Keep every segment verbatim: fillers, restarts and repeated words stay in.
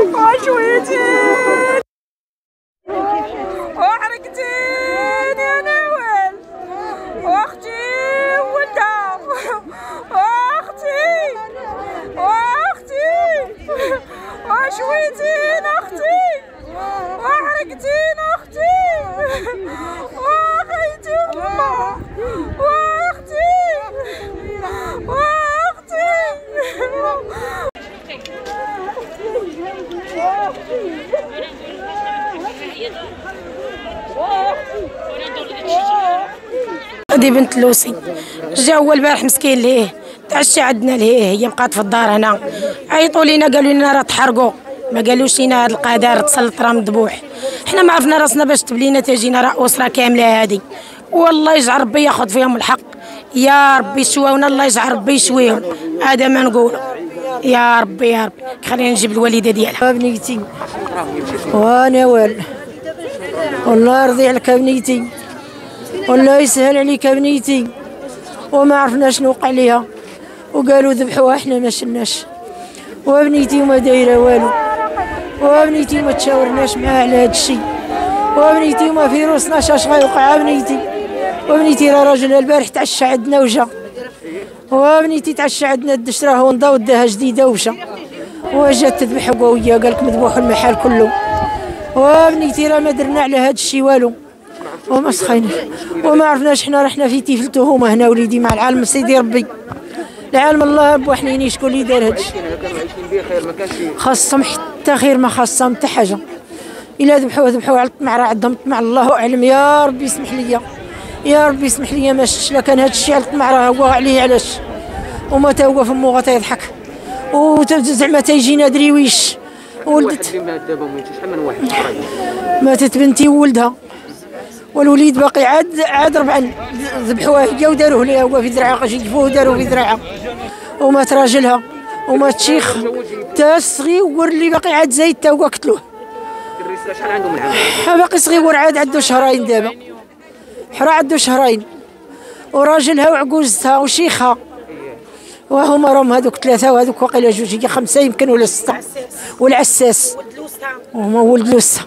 وشويتين وحرقتين يا نوال واختي وولدها واختي واختي وشويتين اختي وحرقتين اختي وخيتي امها واختي واختي هذه بنت لوسي جا هو البارح مسكين ليه تعشى عندنا ليه هي بقات في الدار هنا عيطوا لينا قالوا لنا راه تحرقوا ما قالوش لينا هذا القدر تسلط راه مذبوح حنا ما عرفنا راسنا باش تبلينا تجينا راه اسره كامله هذه والله يجعل ربي ياخذ فيهم الحق يا ربي يشواونا الله يجعل ربي يشويهم هذا ما نقول يا ربي يا ربي خلينا نجيب الوالده ديالها بنيتي وانا وال والله يرضي عليك بنيتي والله يسهل عليك بنيتي وما عرفنا شنو وقع ليها وقالوا ذبحوها احنا ما شلناش وبنيتي وما دايره والو وبنيتي وما تشاورناش معاها على هذا الشيء وبنيتي وما في روسناش اش غيوقع بنيتي وبنيتي راه راجلها البارح تعشى عندنا وجا وبنيتي تعشى عندنا الدشره ونضا وداها جديده ومشى وجات تذبح قويه قال لك مذبوح المحل كله وبنيتي راه ما درنا على هذا الشيء والو وما سخيناش وما عرفناش حنا رحنا في تيفلتو هما هنا وليدي مع العالم سيدي ربي العالم الله بوحنيني شكون اللي دار هادشي خاصهم حتى خير ما خاصهم حتى حاجه الا ذبحوه ذبحوه على الطمع راه عندهم طمع الله اعلم يا ربي يسمح لي يا ربي يسمح لي ما شفتش لا كان هادشي على الطمع راه هو عليه علاش وما تا هو فمو غتيضحك وزعما تيجينا دريويش ولدت ماتت بنتي وولدها والوليد باقي عاد عاد ربعا ذبحوها هي وداروه ليها هو في ذراعها جفوه وداروه في ذراعها ومات راجلها ومات شيخ تا صغيور اللي باقي عاد زايد تا هو قتلوه شحال عنده من عام؟ باقي صغيور عاد عنده شهرين دابا حرا عنده شهرين وراجلها وعجوزتها وشيخها وهما راهم هذوك ثلاثه وهذوك واقيلا جوج هي خمسه يمكن ولا سته والعساس وهما ولد لوسها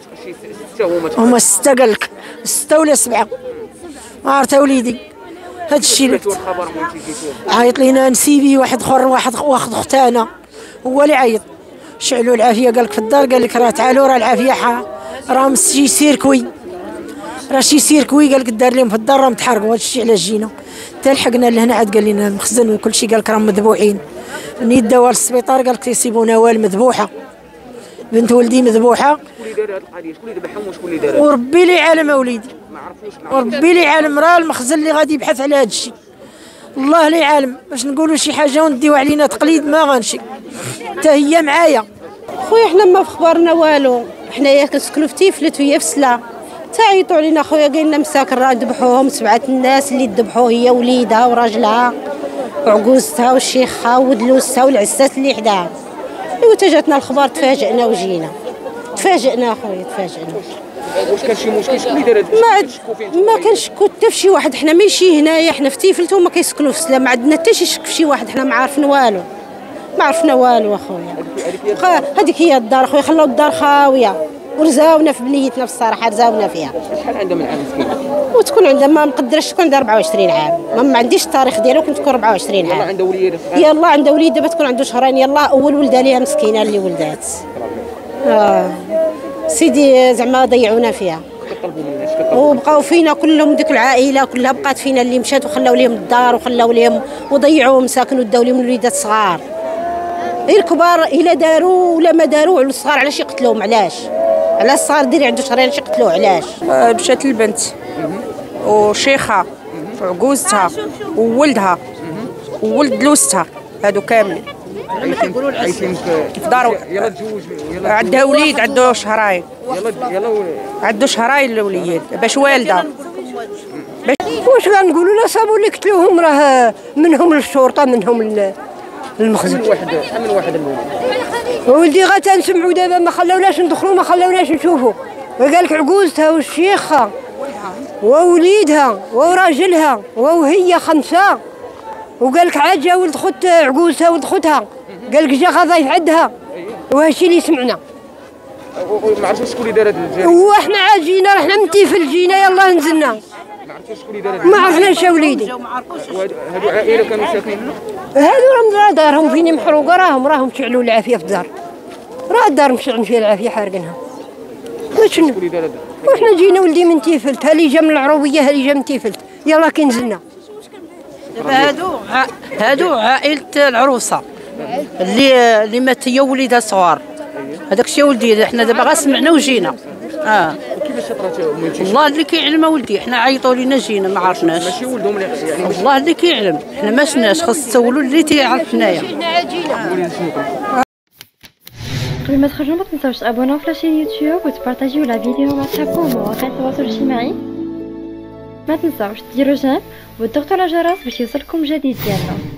هما سته قال لك سته ولا سبعه ما عرفت وليدي هذا الشيء اللي عيط لينا نسيبي واحد اخر واحد واخد اختانا هو اللي عيط شعلوا العافيه قال لك في الدار قال لك راه تعالوا راه العافيه راه شي سيركوي راه شي سيركوي قال لك دار لهم في الدار راهم تحرقوا هذا الشيء علاش جينا حتى لحقنا لهنا عاد قال لنا المخزن وكل شيء قال لك راهم مذبوحين ملي داوها للسبيطار قال لك تيسيبونا وال مذبوحه بنت ولدي مذبوحه شكون اللي دار هذه القضيه شكون اللي ذبحهم وشكون اللي دار وربي اللي عالم اوليدي ما عرفوش وربي اللي عالم راه المخزن اللي غادي يبحث على هذا الشيء الله اللي عالم باش نقولوا شي حاجه ونديو علينا تقليد ما غنمشي حتى هي معايا خويا حنا ما في خبرنا والو حنايا كنسكنوا في تيفلت وهي في سلا تعيطوا علينا خويا قال لنا مساكن راه ذبحوهم سبعه الناس اللي ذبحوه هي وليدها وراجلها وعجوزتها وشيخها ودلوسها والعساس اللي حداها ايوا تا جاتنا الخبر تفاجئنا وجينا تفاجئنا خويا تفاجئنا واش كان شي مشكل شكون اللي دار ما ما كنشكو حتى في شي واحد حنا ماشي هنايا حنا في تيفلت هما كيسكنوا في سلا ما عندنا حتى شي شك في شي واحد حنا ما عارفين والو ما عرفنا والو اخويا هذيك هي الدار اخويا خلاو الدار خاويه ورزاونا في بنيتنا في الصراحه رزاونا فيها شحال عندها من عام مسكينه وتكون عندها ما مقدرش تكون عندها أربعة وعشرين عام ما, ما عنديش التاريخ ديالها كنت تكون أربعة وعشرين عام يلاه عندها وليده يلاه عندها وليد دابا تكون عنده شهرين يلاه اول ولده ليها مسكينه اللي ولدات اه سيدي زعما ضيعونا فيها كطلبوا منا وبقاو فينا كلهم ديك العائله كلها بقات فينا اللي مشات وخلاو لهم الدار وخلاو لهم وضيعوهم مساكن وداو لهم الوليدات صغار الكبار الا داروا ولا ما داروا على الصغار علاش يقتلوهم علاش على الصغار ديري عنده شهرين علاش يقتلوه علاش مشات البنت وشيخها وعجوزتها وولدها وولد لوستها هادو كاملين عايشين في دارو يلا تزوج يلا عندها وليد عنده شهرين يلا يلا عنده شهرين الوليد باش والده واش غنقولوا لا صابوا اللي قتلوهم راه منهم الشرطه منهم المخزن واحد شحال من واحد المهم ولدي غا تنسمعوا دابا ما خلاوناش ندخلوا ما خلاوناش نشوفوا وقال لك عجوزتها والشيخه ووليدها وراجلها وهي خمسه وقال لك عاد جا ولد خوت عجوزتها ولد خوتها قال لك جا غا ضيف عندها وهادشي اللي سمعنا. ما عرفتوش شكون اللي دار هاد الجريمه؟ وحنا عاد جينا رحنا من تيفل جينا يلاه نزلنا. ما عرفتوش شكون اللي دار هاد ما عرفناش وليدي. هادو عائله كانوا ساكنين هنا؟ هادو راهم دارهم فيني محروقه راهم راهم شعلوا العافيه في الدار. راه الدار مشعلين فيها العافيه حارقينها. شنو؟ شكون اللي دار هاد؟ وحنا جينا ولدي من تيفلت ها اللي جا من العروبيه ها اللي جا من تيفلت يلاه كي نزلنا. دابا هادو هادو عائلة العروسة اللي اللي مات هي ووليدها صغار. هذاك الشيء ولدي حنا دابا غا سمعنا وجينا. اه كيفاش طرات مولتي؟ والله اللي كيعلم ولدي، حنا عيطوا لينا جينا ما عرفناش. ماشي ولدهم يعني؟ والله اللي كيعلم، حنا ما شفناش، خاص تسولوا اللي تيعرف حنايا. قبل ما تخرجوا ما تنساوش تابوناو في لاشين يوتيوب وتبارطاجيو لا فيديو مع صحابكم ومواقع التواصل الاجتماعي. ما تنساوش ديروا جيم وتضغطوا على الجرس باش يوصلكم جديد ديالنا.